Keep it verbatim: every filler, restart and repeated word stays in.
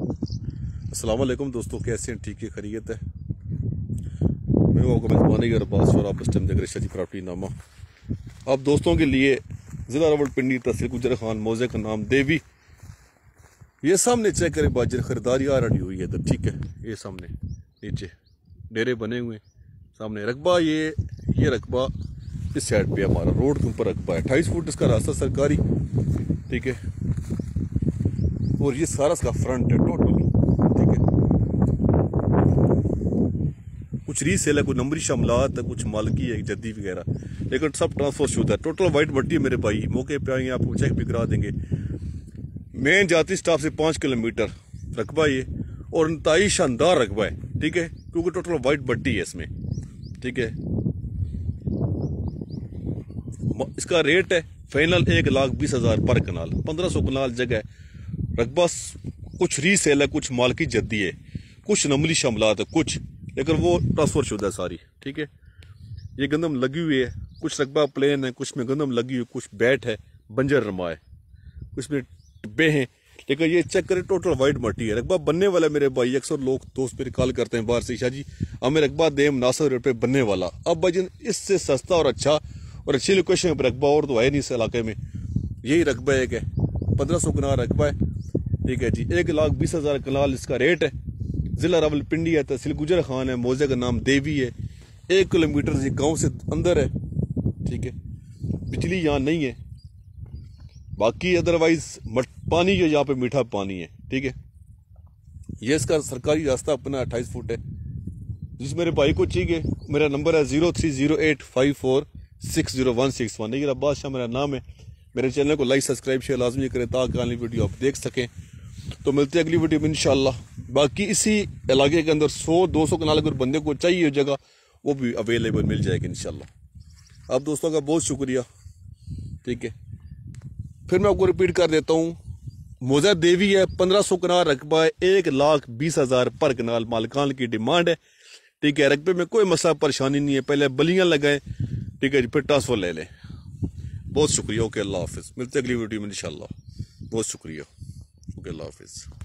अस्सलाम वालेकुम दोस्तों, कैसे हैं? ठीक है, खैरियत है। मैं हूं आपका मेज़बान अरबाज और आप इस टाइम देख रहे हैं प्रॉपर्टी नामा। अब दोस्तोों के लिए ज़िला रावलपिंडी, तहसील गुजर खान, मौजे का नाम देवी। ये सामने चेक करें, बाजर खरीदारी आ रही हुई है इधर, ठीक है। ये सामने नीचे डेरे बने हुए सामने रकबा, ये ये रकबा इस साइड पे हमारा रोड के ऊपर रकबा है। अट्ठाईस फुट इसका रास्ता सरकारी, ठीक है। और ये सारा इसका फ्रंट है टोटल, ठीक है। कुछ रीसेल है, कुछ नंबरी शमलात है, कुछ मालकी है, जद्दी वगैरह, लेकिन सब ट्रांसफर शुदा है। टोटल वाइट मट्टी है मेरे भाई, मौके पे आएंगे आपको चेक भी करा देंगे। मेन जाती स्टाफ से पाँच किलोमीटर रकबा ये, और इंतहाई शानदार रकबा है, ठीक है, क्योंकि टोटल वाइट मट्टी है इसमें, ठीक है। इसका रेट है फाइनल एक लाख बीस हजार पर कनाल, पंद्रह सौ कनाल जगह है। रकबा कुछ रीसेल है, कुछ मालकी जद्दी है, कुछ नमली शमलात है, कुछ लेकिन वो ट्रांसफर शुदा है सारी, ठीक है। ये गंदम लगी हुई है, कुछ रकबा प्लेन है, कुछ में गंदम लगी हुई, कुछ बैट है, बंजर रमा है, कुछ में टिब्बे हैं, लेकिन ये चेक करें टोटल वाइट मट्टी है। रकबा बनने वाला है मेरे भाई। अक्सर लोग दोस्त मेरे कॉल करते हैं बाहर से, शाह जी हमें रकबा दे, मुनासिब रेट पे बनने वाला। अब भाई इससे सस्ता और अच्छा और अच्छी लोकेशन पर रकबा और तो है नहीं इस इलाके में। यही रकबा एक है, पंद्रह सौ कनाल रकबा है, ठीक है जी। एक लाख बीस हजार कनाल इसका रेट है। जिला रावलपिंडी है, तहसील गुजर खान है, मौजे का नाम देवी है। एक किलोमीटर से गांव से अंदर है, ठीक है। बिजली यहाँ नहीं है, बाकी अदरवाइज पानी जो यहाँ पे मीठा पानी है, ठीक है। ये इसका सरकारी रास्ता अपना अट्ठाईस फुट है। जिस मेरे भाई को चाहिए, मेरा नंबर है zero three zero eight five four six zero one six one. ये बादशाह मेरा नाम है। मेरे चैनल को लाइक सब्सक्राइब शेयर लाजमी करें ताकि आने वीडियो आप देख सकें। तो मिलते हैं अगली वीडियो में इंशाल्लाह। बाकी इसी इलाके के अंदर सौ दो सौ कनाल अगर बंदे को चाहिए जगह, वो भी अवेलेबल मिल जाएगी इंशाल्लाह। आप दोस्तों का बहुत शुक्रिया, ठीक है। फिर मैं आपको रिपीट कर देता हूँ, मौजा देवी है, पंद्रह सौ कनाल रकबा है, एक लाख बीस हजार पर कनाल मालिकान की डिमांड है, ठीक है। रकबे में कोई मसला परेशानी नहीं है, पहले बलियां लगाए, ठीक है जी, फिर ट्रांसफर ले लें। बहुत शुक्रिया, ओके, अल्लाह हाफिज़। मिलते अगली वीडियो में इंशाल्लाह। बहुत शुक्रिया, ओके, अल्लाह हाफिज़।